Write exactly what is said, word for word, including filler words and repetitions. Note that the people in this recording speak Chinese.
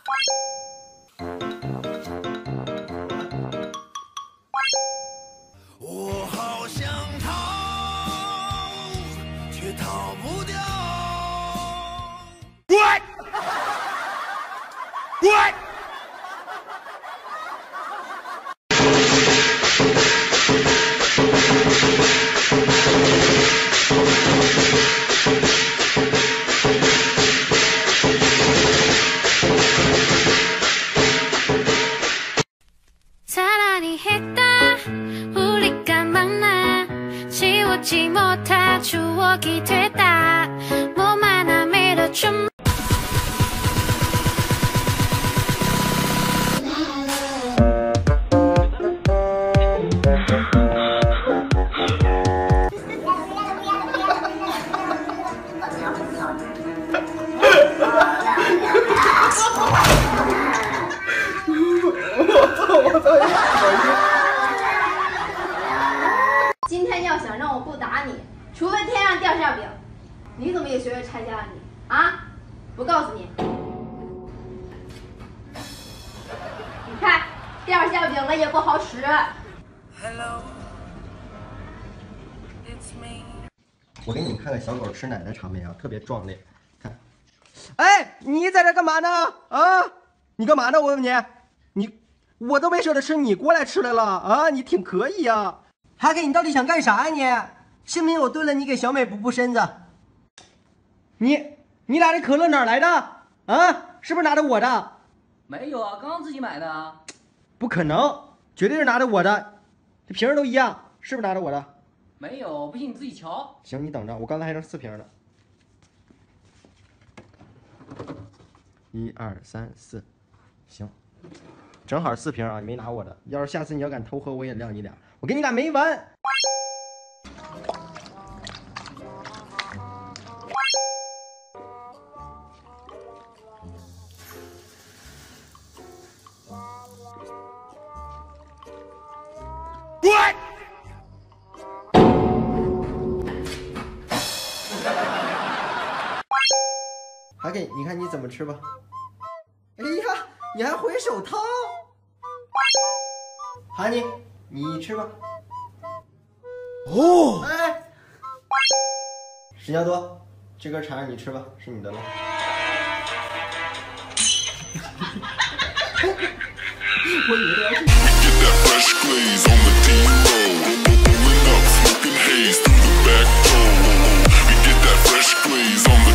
我好想逃，却逃不掉。滚！滚！ 지못한 추억이 됐다 몸 하나 밀어준 今天要想让我不打你，除非天上掉馅饼。你怎么也学会拆家了你啊？不告诉你，你看掉馅饼了也不好使。 Hello, it's me。 我给你们看看小狗吃奶的场面啊，特别壮烈。看，哎，你在这干嘛呢？啊，你干嘛呢？我问你，你我都没舍得吃，你过来吃来了啊？你挺可以呀。 哈给，你到底想干啥呀？你信不信我炖了你给小美补补身子？你你俩这可乐哪儿来的啊？是不是拿的我的？ 没有啊，刚刚自己买的啊。 不可能，绝对是拿的我的，这瓶儿都一样，是不是拿的我的？ 没有，不信你自己瞧。 行，你等着，我刚才还剩四瓶呢。一二三四，行，正好四瓶啊，你没拿我的。要是下次你要敢偷喝，我也撂你俩。 我跟你俩没完！ 滚！ 还给你看你怎么吃吧。哎呀，你还回手掏！哈尼。 你吃吧。 哦， 哎，石家多，这根肠你吃吧，是你的了。我以为要去。